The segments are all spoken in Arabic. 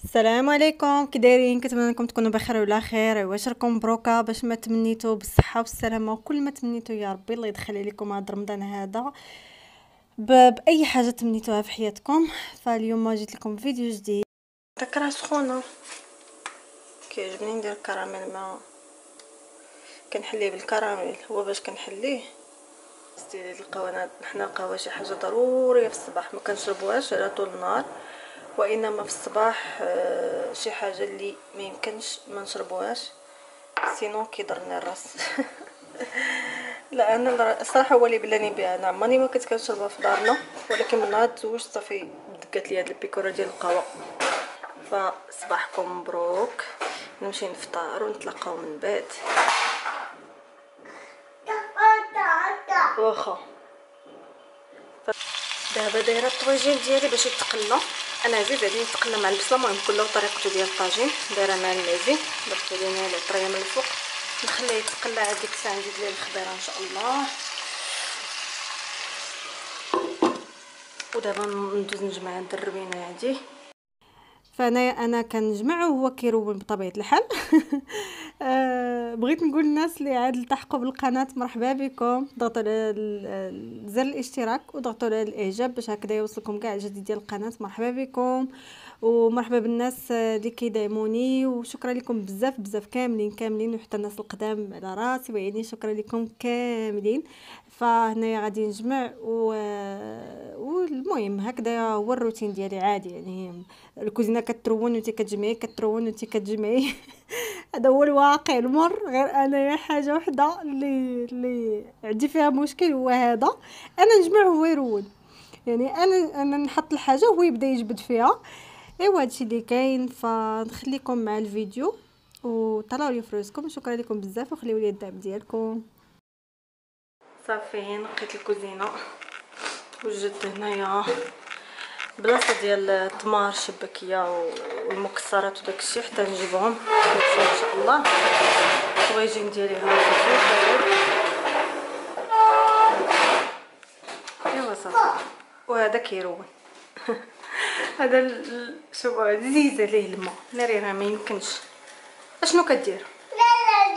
السلام عليكم، كي دايرين؟ كنتمنى انكم تكونوا بخير وعلى خير. واش راكم مبروكه باش ما تمنيتوا بالصحه والسلامه وكل ما تمنيتوا يا ربي الله يدخل عليكم هذا رمضان هذا باي حاجه تمنيتوها في حياتكم. فاليوم جيت لكم فيديو جديد. داك سخونه كيعجبني ندير الكراميل، ما كنحليه بالكراميل. هو باش كنحليه ديالي القهوه، حنا القهوه شي حاجه ضروريه في الصباح، ما كنشربوهاش على طول النهار، وانما في الصباح شي حاجه اللي ما يمكنش ما نشربوهاش سينو كيضرني الراس. لا انا الصراحه هو اللي بلاني بها، انا عمرني ما كنت كنشربها في دارنا، ولكن من نهار تزوجت صافي دقات لي هاد البيكوره ديال القهوه. فصباحكم مبروك، نمشي نفطر ونتلاقاو من بعد. واخا دابا دايره الطويجين ديالي باش يتقلى. انا عزيز عليا يتقلى مع البصله، المهم كله طريقته ديال الطاجين. دايره مع المعزي درت لينا العطريه من الفوق، نخليه يتقلى عاد ديك الساعه نزيد ليه الخضيره ان شاء الله. ودابا ندوز نجمع هاد الربينه هادي. فانا كنجمع وهو كيروب بطبيعه الحال. بغيت نقول للناس اللي عاد التحقوا بالقناه مرحبا بكم، ضغطوا على زر الاشتراك وضغطوا على الاعجاب باش هكذا يوصلكم كاع الجديد ديال القناه. مرحبا بكم ومرحبا بالناس اللي كيدعموني، وشكرا لكم بزاف بزاف كاملين وحتى الناس القدام على راسي وعيني، شكرا لكم كاملين. فهنايا غادي نجمع والمهم هكذا هو الروتين ديالي عادي، يعني الكوزينه كترون وانت كتجمعي كترون وانت كتجمعي. هذا هو الواقع المر. غير انايا حاجه وحده اللي عندي فيها مشكل هو هذا، انا نجمع وهو يرون، يعني انا نحط الحاجه وهو يبدا يجبد فيها. ايوا هادشي اللي كاين. فنخليكم مع الفيديو وطلعوا لي فلوسكم. شكرا لكم بزاف وخليوا لي الدعم ديالكم. صافي نقيت الكوزينه وجدت هنايا بلاصه ديال التمار الشبكيه والمكسرات وداكشي حتى نجيبهم ان شاء الله. الطويجين ديالي ها ايوا صافي. وهذا كيروي. هذا شوفوا عزيز عليه الماء ناري، راه ما يمكنش. اشنو كدير؟ لا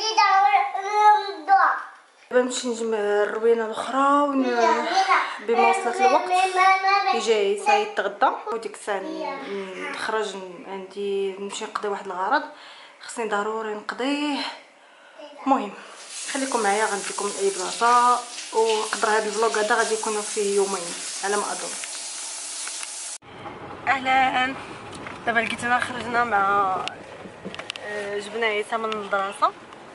دابا نمشي نجمع الروينه الاخرى بمواصله الوقت جاي سايد تغدى، وديك الساعه نخرج عندي نمشي نقضي واحد الغرض خصني ضروري نقضيه. المهم خليكم معايا غنديكم لاي بلاصه، وقدر هذا الفلوق هذا غادي يكونوا فيه يومين على ما اظن. اهلا، دابا لقيتنا خرجنا مع جبنا عيسى من المدرسه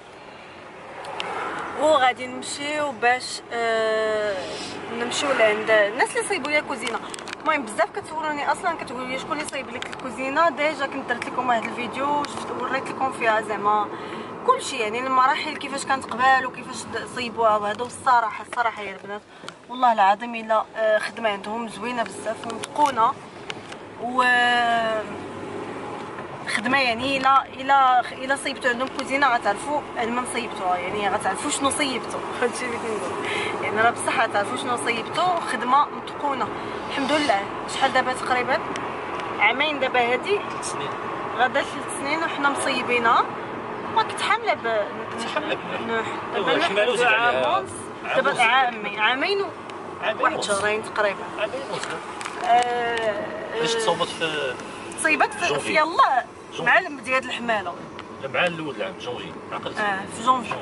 وغادي نمشيو باش نمشيو لعند الناس اللي صايبوا لي كوزينه. المهم بزاف كتسولوني اصلا كتقولوا لي شكون اللي صايب لك الكوزينه. ديجا كنت درت لكم واحد الفيديو وريت لكم فيها زعما كلشي، يعني المراحل كيفاش كانت قبل وكيفاش صيبوها وهذا. الصراحه يا البنات والله العظيم الا خدمه عندهم زوينه بزاف ومتقونه و خدمه، يعني الا صيبتو عندهم كوزينه غتعرفوا علما صيبتوها، يعني غتعرفوا شنو صيبتو. هادشي اللي كنقول، يعني راه بصح غتعرفوا شنو صيبتو. خدمه متقونه الحمد لله. شحال دابا تقريبا عامين دابا هادي غدا 3 سنين وحنا مصيبينها. ما كنت حامله نوح دابا عامين واحد شهرين تقريبا. باش تصوبت في صيبت في يلاه مع ديال الحماله مع الاول العام جونفي عقلت في جونفي.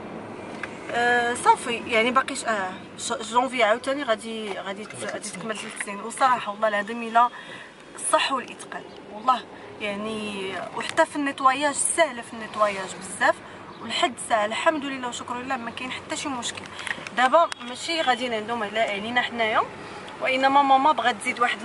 صافي يعني باقيش جونفي عاوتاني غادي تكمل 3 سنين. وصراحه والله العظيم الا الصح والاتقان والله يعني. وحتى في النيطواياج سهله، في النيطواياج بزاف ولحد الساعه الحمد لله وشكر لله ما كاين حتى شي مشكل. دابا ماشي غاديين عندهم علينا حنايا، وانما ماما بغات تزيد واحد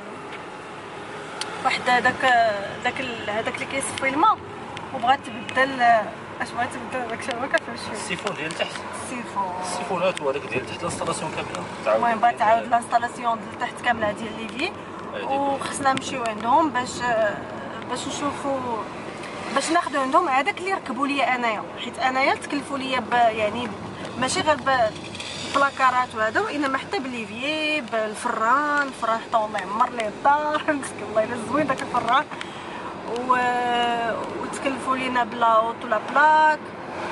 هذاك اللي كيصفي الماء، وبغات تبدل اش بغات تبدل داك الشيء ما كنفهمش. السيفون ديال تحت، السيفونات وهذاك ديال تحت لانستالاسيون كامله. المهم بغات تعاود لانستالاسيون ديال تحت كامله ديال ليفي، وخصنا نمشيو عندهم باش نشوفوا باش ناخذوا عندهم هذاك اللي ركبوا لي انايا، حيت انايا تكلفوا لي يعني ماشي غير بلاكارات وهذا، وانما حتى بالليفيي بالفران حتى والله يعمر ليه الدار. مسكين الله الا زوين داك الفران. وتكلفوا لينا بلاوط ولا بلاك.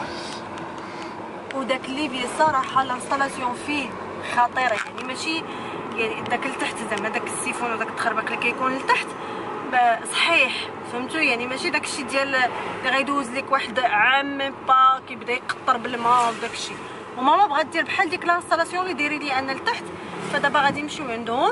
وداك الليفي الصراحه الانستالاسيون فيه خطيره، يعني ماشي يعني داك لتحت زعما داك السيفون وداك التخربق اللي كيكون لتحت صحيح، فهمتوا؟ يعني ماشي داكشي ديال اللي غيدوز لك واحد عام ميم با كيبدا يقطر بالماء وداكشي. وماما بغات دير بحال ديك لانستالاسيون اللي دايرين لي انا لتحت، فدابا غادي نمشيو عندهم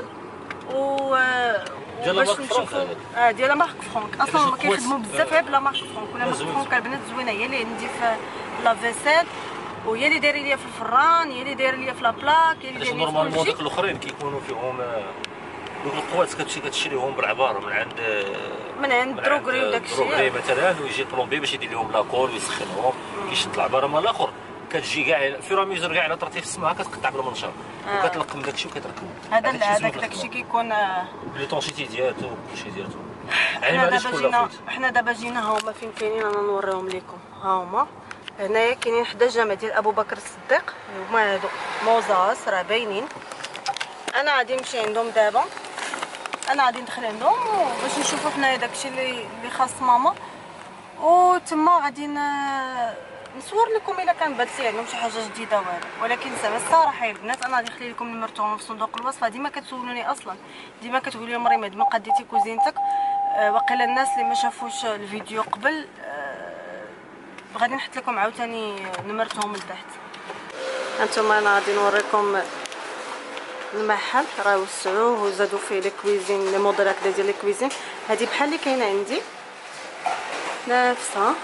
ديال باش مارك فرانك نشوفوا ديال مارك فرانك. اصلا هما كيخدموا بزاف غير بلا مارك فرانك، ولا مارك زوين. فرانك البنات زوينه، هي اللي عندي في لافيسيل، وهي اللي دايره ليا في الفران، هي اللي دايره ليا في لابلاك، هي اللي علاش دايره ليا في نورمالمون كلشي. داك الاخرين كيكونوا فيهم دوك القوات كتمشي كتشريهم بالعباره من عند دروغري وداكشي، دروغري مثلا، ويجي بلومبي باش يدير لهم لاكول ويسخنهم، كيشد العباره مال الاخر، كتجي كاع فيراميزور كاع الا طرتي في السماء كتقطع بالمنشار وكتلقم داكشي وكتركبو. هذاك داكشي كيكون لي طونشيتي ديالو وكلشي ديالو. يعني حنا دابا جينا ها هما فين كاينين، انا نوريهم لكم. ها هما هنايا كاينين حدا الجامع ديال ابو بكر الصديق، هما هادو موزاس راه باينين. انا غادي نمشي عندهم دابا، انا غادي ندخل عندهم باش نشوفوا حنايا داكشي اللي خاص ماما، وتما غادي نصور لكم الا كان بات لي عندهم شي حاجه جديده ولكن زعما الصراحه يا البنات انا غادي نخلي لكم نمرتهم في صندوق الوصف. ديما كتسولوني اصلا، ديما كتقولوا لي مريم هاد ما قديتي كوزينتك. واقيلا الناس اللي ما شافوش الفيديو قبل غادي نحط لكم عاوتاني نمرتهم لتحت. هانتوما انا غادي نوريكم المحل، راه وسعوه وزادوا فيه لي كويزين، لي موديل هكذا ديال لي كويزين. هذه بحال اللي كاينه عندي نفسها،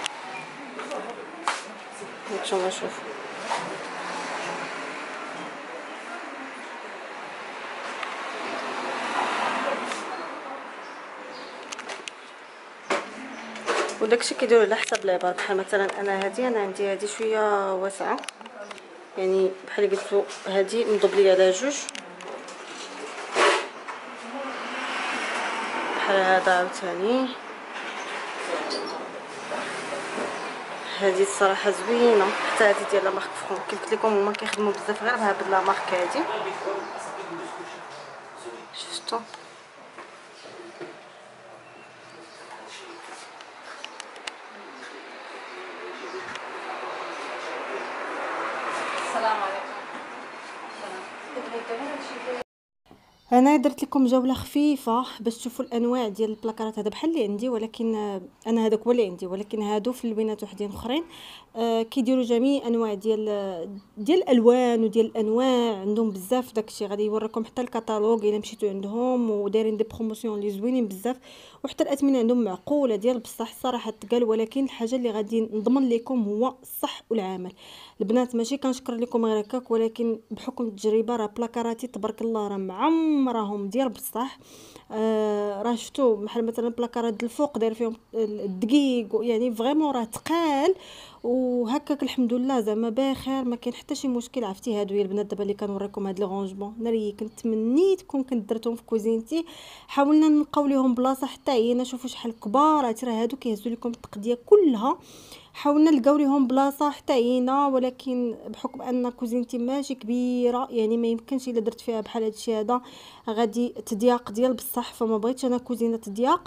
نتوما شوفوا. وداكشي كيديروا على حسب العبار، بحال مثلا انا عندي هذه شويه واسعه، يعني بحال قلتو هذه مدبليه على جوج بحال هذا عاوتاني. هذه الصراحه زوينه، حتى هذه ديال لا مارك فرون كيف قلت لكم هما كيخدموا بزاف غير بها بلا مارك هذه. شفتوا السلام عليكم. انا درت لكم جوله خفيفه باش تشوفوا الانواع ديال البلاكارات. هذا بحال اللي عندي، ولكن انا هذاك هو اللي عندي، ولكن هادو في اللوينات وحدين اخرين كيديروا جميع انواع ديال الالوان وديال الانواع، عندهم بزاف. داكشي غادي يوريكم حتى الكتالوج الا مشيتوا عندهم، ودايرين دي بروموسيون اللي زوينين بزاف، وحتى الاثمنه عندهم معقوله ديال بصح الصراحه تقال. ولكن الحاجه اللي غادي نضمن لكم هو الصح والعمل. البنات ماشي كنشكر لكم غير هكاك، ولكن بحكم التجربه راه بلاكاراتي تبارك الله راه معمرهم ديال بصح. راه شفتوا بحال مثلا بلاكارات الفوق داير فيهم الدقيق، يعني فريمون راه تقال وهكاك. الحمد لله زعما بخير، ما كاين حتى شي مشكل. عرفتي هادو يا البنات دابا اللي كنوريكم هاد لي رونجمون ناري كنت تمنيتكم كنت درتهم في كوزينتي. حاولنا نلقاو ليهم بلاصه حتى هي، شوفوا شحال كبار، راه هادو كيهزوا لكم التقديه كلها. حاولنا نلقاو ليهم بلاصه حتى هنا، ولكن بحكم ان كوزينتي ماشي كبيره يعني ما يمكنش الا درت فيها بحال هادشي هذا غادي تضياق ديال بصح، فما بغيتش انا كوزينه تضياق.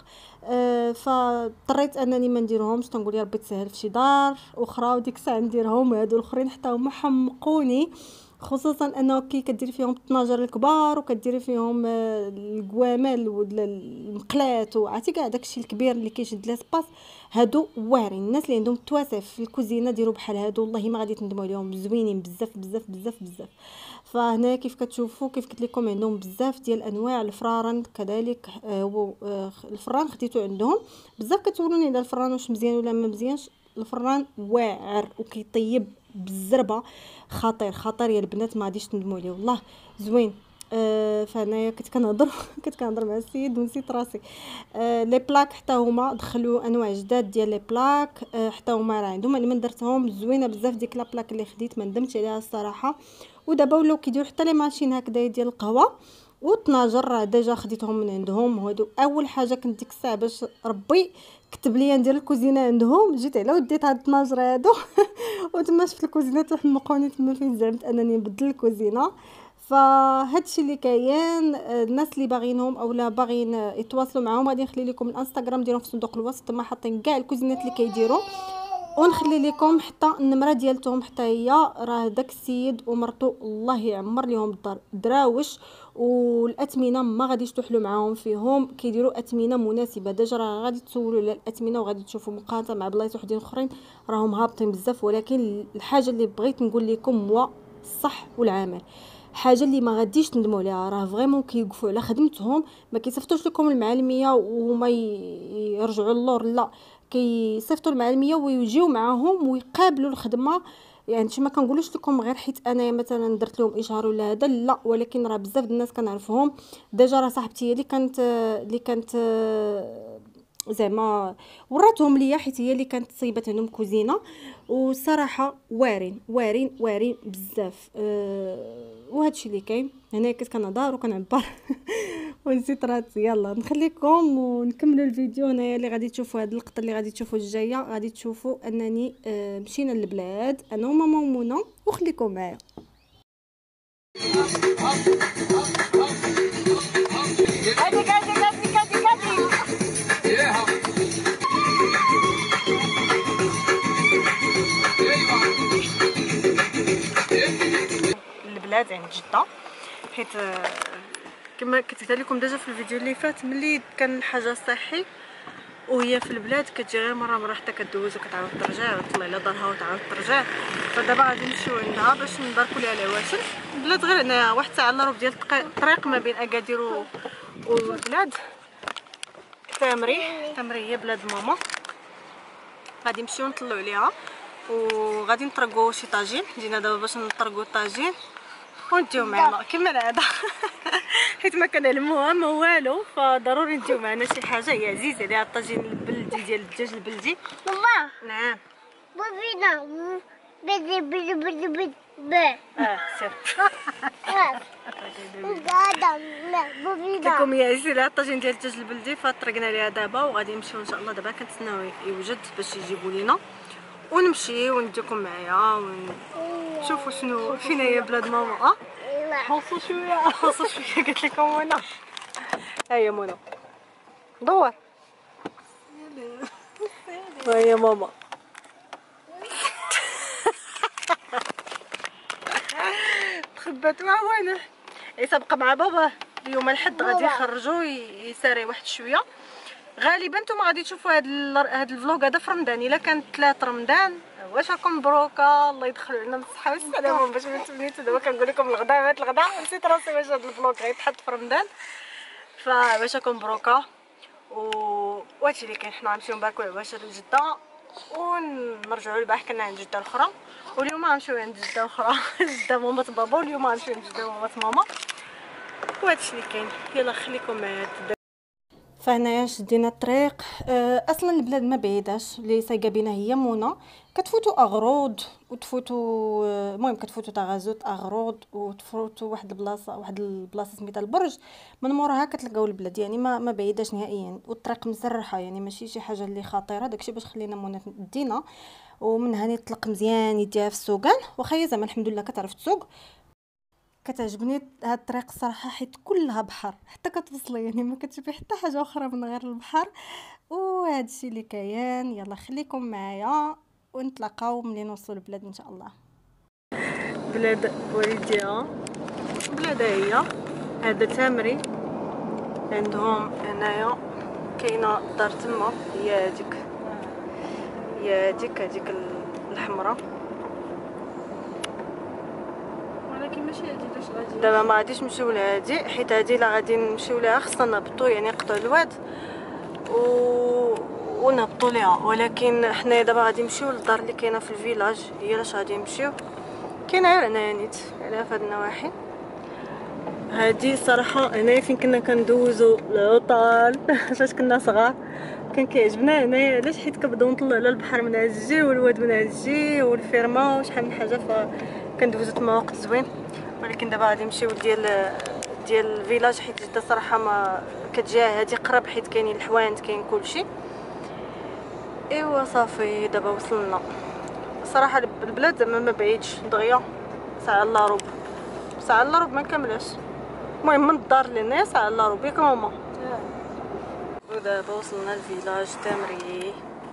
فاضطريت انني ما نديرهمش، تنقول يا ربي تسهل في شي دار اخرى وديك الساعه نديرهم. هادو الاخرين حتى هما حمقوني، خصوصا انه كي كديري فيهم الطناجر الكبار وكديري فيهم الكوامل والمقلات وعرفتي كاع داكشي الكبير اللي كيشد لاسباس. هادو واعرين. الناس اللي عندهم تواسع في الكوزينه ديروا بحال هادو، والله ما غادي تندموا عليهم، زوينين بزاف بزاف بزاف بزاف. فهنا كيف كتشوفوا كيف قلت لكم عندهم بزاف ديال انواع. الفرارن كذلك الفران خديته عندهم بزاف. كتسولوني على الفران واش مزيان ولا ما مزيانش. الفران واعر وكيطيب بالزربه، خطير خطير يا البنات، ما غاديش تندموا عليه والله زوين. فهنايا كنت كنهضر مع السيد ونسيت راسي. لي بلاك حتى هما دخلوا انواع جداد ديال لي بلاك، حتى هما راه عندهم. انا من درتهم زوينه بزاف ديك لا بلاك اللي خديت، ما ندمتش عليها الصراحه. ودابا ولاو كيديروا حتى لي ماشين هكذا ديال القهوه والطناجر، راه ديجا خديتهم من عندهم. هادو اول حاجه كنت ديك الساعه باش ربي كتب لي ندير الكوزينه عندهم، جيت على وديت هاد الطناجر هادو وتما شفت الكوزينه تحمقوني تما فين زعمت انني نبدل الكوزينه. فهادشي اللي كاين. الناس اللي باغينهم اولا باغيين يتواصلوا معاهم غادي نخلي لكم الانستغرام ديالهم في صندوق الوصف، تما حاطين كاع الكوزينات اللي كيديروا، ونخلي لكم حتى النمره ديالتهم حتى هي. راه داك السيد ومرتو الله يعمر ليهم الدار دراوش، والاثمنه ما غاديش تحلوا معاهم فيهم، كيديروا اثمنه مناسبه. ديجا راه غادي تسولوا على الاثمنه وغادي تشوفوا مقارنه مع بلايص وحدين اخرين راهم هابطين بزاف. ولكن الحاجه اللي بغيت نقول لكم هو الصح والعمل، حاجه اللي ما غاديش تندموا عليها. راه فريمون كيوقفوا على خدمتهم، ما كيصيفطوش لكم المعلميه وما يرجعوا اللور، لا كيصيفطوا المعلميه ويجيو معاهم ويقابلوا الخدمه. يعني ما كنقولوش لكم غير حيت انا مثلا درت لهم اشهار ولا هذا، لا، ولكن راه بزاف د الناس كنعرفهم. ديجا راه صاحبتي اللي كانت زعما وراتهم ليا، حيت هي اللي كانت صيبت عندهم كوزينه، وصراحه وارين وارين وارين بزاف. وهادشي اللي كاين هنا. كنت كنهضر وكنعبر ونسيت راسي. يلا نخليكم ونكملوا الفيديو. هنايا اللي غادي تشوفوا هاد اللقطه اللي غادي تشوفوا الجايه، غادي تشوفوا انني مشينا للبلاد انا وماما ومنى، وخليكم معايا. البلاد عند جده، حيت كما كنت قلت لكم ديجا في الفيديو اللي فات، ملي كان الحاجه صحي وهي في البلاد كتجي غير مره حتى كدوز وكتعاود ترجع وتطلع لدارها وتعاود ترجع. فدابا غادي نمشيو عندها باش نباركوا ليها العواشر. البلاد غير هنايا واحد الساعه الا ربع ديال الطريق ما بين اكادير والبلاد. تمري هي بلاد ماما. غادي نمشيو نطلعوا عليها وغادي نطرقوا شي طاجين. جينا دابا باش نطرقوا الطاجين ونديو معنا كما العاده حيت ما كنعلموها ما والو، فضروري نديو معنا شي حاجه. هي عزيزه عليها الطاجين البلدي ديال الدجاج البلدي. ماما نعم بابينا بيبي سير بابينا لكم يا عزيزي على الطاجين ديال الدجاج البلدي. فطرقنا ليها دابا وغادي نمشيو ان شاء الله. دابا كنتسناو يوجد باش يجيبوا لينا ونمشي ونديكم معايا ونشوفوا شنو فينا هي بلاد ماما. حوصوا شويه قلت لكم منى. هيا منى دور. هيا ماما تخبات مع والو. يسبق مع بابا اليوم الحد غادي يخرجوا يساري واحد شويه. غالبا نتوما غادي تشوفوا هاد الفلوق هذا في رمضان. الا كان 3 رمضان واش راكم مبروكه، الله يدخلوا علينا بالصحه والسلامه. باش ما تبنيتو دابا كنقول لكم الغدا مات الغدا، نسيت راسي واش هاد الفلوق غيتحط في رمضان. فواش راكم مبروكه وهادشي اللي كاين. حنا غنمشيو نباركوا العواشر لجده ونرجعوا للبارح كنا عند جده الاخرى، واليوم غنمشيو عند جده اخرى جده ماما بابا، واليوم غنمشيو عند جده ماما. وهادشي اللي كاين. يلا خليكم معايا. فهنايا شدينا الطريق. اصلا البلاد ما بعيداش، اللي سايقه بينا هي منى. كتفوتوا اغروض وتفوتوا المهم كتفوتوا تغازوت اغروض وتفوتوا واحد البلاصه سميتها البرج. من موراها كتلقاو البلاد، يعني ما بعيداش نهائيا، والطريق مسرحه، يعني ماشي شي حاجه اللي خطيره. داكشي باش خلينا منى دينا ومن هنا يطلق مزيان يديها في السوقان. واخا هي زعما الحمد لله كتعرف تسوق. كتعجبني هاد الطريق الصراحه حيت كلها بحر، حتى كتوصلي يعني ما كتشوفي حتى حاجه اخرى من غير البحر. وهذا الشيء اللي كاين. يلا خليكم معايا ونتلاقاو ملي نوصلوا البلاد ان شاء الله. بلاد والديها بلاد هي هذا تمري عندهم هنايا. كاينه دار تما هي هذيك الحمراء، ولكن ماشي هادي. باش غادي دابا ما غاديش نمشيو لهادي، حيت هادي لا غادي نمشيو ليها خصنا نهبطوا، يعني نقطعوا الواد ونهبطوا ليها. ولكن حنا دابا غادي نمشيو للدار اللي كاينه في الفيلاج، هي لاش غادي نمشيو. كاينه غير هنايا نيت على فهاد النواحي. هادي صراحه هنايا فين كنا كندوزو العطل فاش كنا صغار كان كيعجبنا هنايا. علاش؟ حيت كنبداو نطلعوا على البحر من هاد الجي والواد من هاد الجي والفيرما وشحال من حاجه، فكندوزو تما وقت زوين. ولكن دابا غادي نمشيو ديال الفيلاج، حيت جده صراحه ما كتجيها هادي قرب، حيت كاينين الحواند كاين كلشي. ايوا صافي دابا وصلنا. صراحه البلاد زعما ما بعيدش، دغيا ساعه الا ربع ساعه الا ربع ما كاملاش. المهم من الدار لهنا ساعه الا ربع ياك ماما. ودابا وصلنا لفيلاج تمري.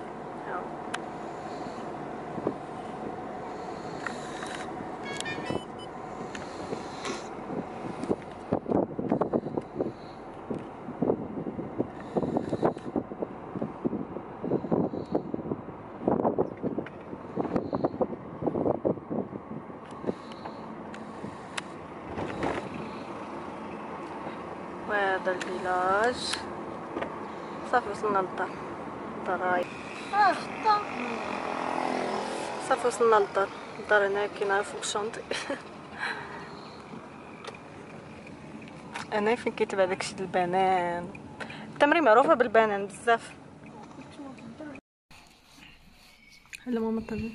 وهذا الفيلاج صافي وصلنا للدار. الدار صافي وصلنا للدار. الدار هنا كاينه فوق الشونطي. انا فين كيتباع داكشي ديال البنان. التمري معروفه بالبنان بزاف. لا ماما طلع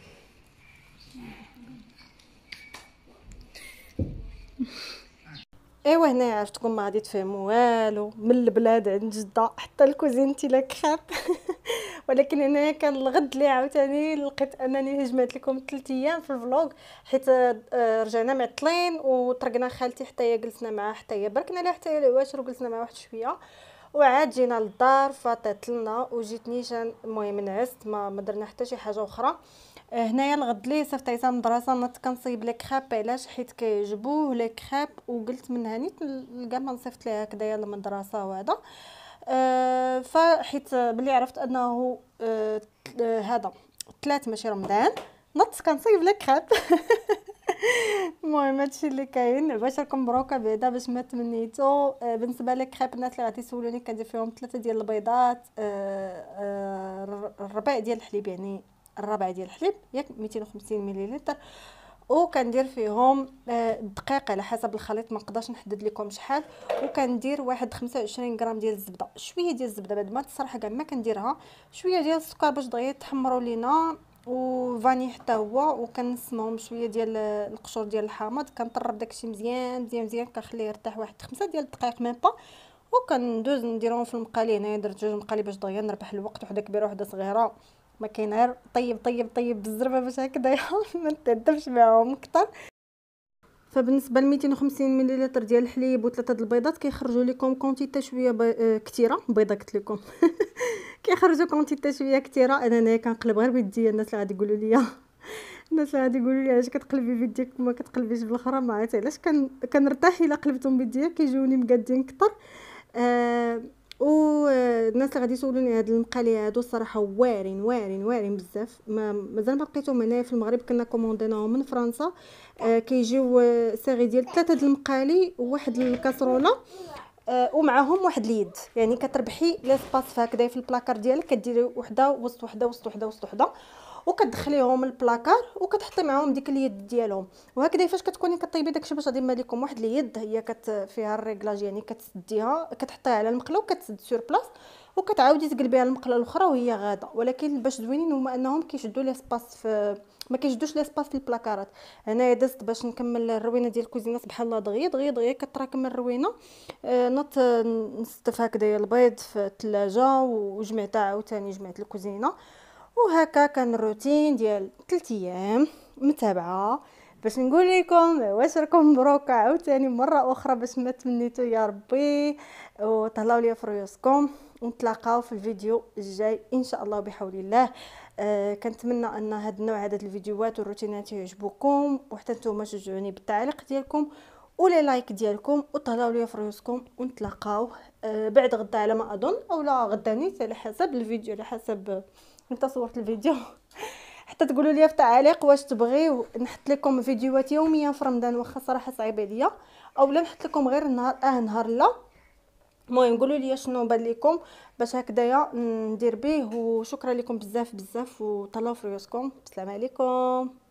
ايوا هنايا عرفتكم ما غادي تفهموا والو من البلاد عند جده حتى الكوزينتي لا كخاب. ولكن هنايا كان الغد اللي عاوتاني لقيت انني هجمت لكم 3 ايام في الفلوق، حيت رجعنا معطلين وطرقنا خالتي حتى هي جلسنا معها حتى هي بركنا لها حتى هي العواشر وجلسنا معها واحد شويه، وعاد جينا للدار فطيت لنا وجيت نيشان. المهم نعست ما درنا حتى شي حاجه اخرى. هنايا الغد لي صيفط عيسى من المدرسه نط كنصايب لي كريب علاش حيت كيعجبوه لي كريب، وقلت من هاني كاع ما نصيفط ليها هكذايا للمدرسه وهذا. فحيت بلي عرفت انه هذا 3 ماشي رمضان نط كنصايب لي كريب. المهم هادشي اللي كاين باش راكم مبروكه بعدا باش ما تمنيتو. بالنسبه لي كريب الناس اللي غادي يسولوني كندير فيهم 3 ديال البيضات، الربع ديال الحليب يعني الربع ديال الحليب ياك 250 مليلتر، وكندير فيهم الدقيق على حسب الخليط ما نقدرش نحدد لكم شحال، وكندير واحد 25 غرام ديال الزبده، شويه ديال الزبده بعد ما الصراحه كاع ما كنديرها، شويه ديال السكر باش دغيا تحمروا لينا، وفاني حتى هو، وكنسمهم شويه ديال القشور ديال الحامض. كنطرب داكشي مزيان مزيان مزيان، كنخليه يرتاح واحد 5 ديال الدقائق ميم با، وكندوز نديرهم في المقالي. هنايا درت 2 مقالي باش دغيا نربح الوقت، وحده كبيره وحده صغيره، ما كاين غير طيب طيب طيب بالزربه باش هكذايا ما نتعذبش معاهم اكثر. فبالنسبه ل 250 مليلتر ديال الحليب و3 د البيضات كيخرجوا لكم كونتيته شويه كثيره. بيضه قلت لكم كيخرجوا كونتيته شويه كثيره. انا هنايا كنقلب غير بيديا. الناس اللي غادي يقولوا لي الناس اللي غادي يقولوا لي علاش كتقلبي بيديك وما كتقلبيش بالاخرى، ما عرفت علاش كنرتاح الا قلبتهم بيديا كيجوني مقادين اكثر. والناس اللي غادي يسولوني هاد المقالي هادو الصراحه واعرين واعرين واعرين بزاف. مازال ما لقيتهم هنايا في المغرب، كنا كومونديناهم من فرنسا. كيجيو سيري ديال 3 د المقالي وواحد الكاسروله، ومعهم واحد اليد، يعني كتربحي ليسباس هكذا في البلاكار ديالك، كديري وحده وسط وحده وسط وحده وسط وحده، وكتدخليهم البلاكار وكتحطي معاهم ديك اليد ديالهم. وهكذا فاش كتكوني كطيبي داكشي باش غادي يما لكم واحد اليد هي فيها الريغلاج، يعني كتسديها كتحطيها على المقله وكتسد سور بلاص، وكتعاودي تقلبيها المقله الاخرى وهي غاده. ولكن باش زوينين هما انهم كيشدوا ليسباس ما كيشدوش ليسباس في البلاكارات. هنايا دزت باش نكمل الروينه ديال الكوزينه، سبحان الله دغيا دغيا دغيا كتراكم الروينه. نط نستف هكذايا البيض في الثلاجه وجمعتها عاوتاني جمعت الكوزينه. وهكا كان الروتين ديال 3 ايام متابعه باش نقول لكم واش راكم مبروكه عاوتاني مره اخرى باش ما تمنيتو يا ربي، وطلعوا لي في ريوسكم، ونتلاقاو في الفيديو الجاي ان شاء الله بحول الله. كنتمنى ان هذا النوع هذا الفيديوهات والروتينات يعجبوكم، وحتى نتوما شجعوني بالتعليق ديالكم ولا لايك ديالكم، وطلعوا لي في ريوسكم، ونتلاقاو بعد غدا على ما اظن، اولا غدا نيت على حسب الفيديو، على حسب انت صورت الفيديو. حتى تقولوا لي في التعليق واش تبغيو نحط لكم فيديوهات يوميا في رمضان، واخا صراحه صعيبه عليا، اولا نحط لكم غير نهار نهار لا. المهم قولوا لي شنو بان لكم باش هكذايا ندير به. وشكرا لكم بزاف بزاف، وطلعوا في ريوسكم. السلام عليكم.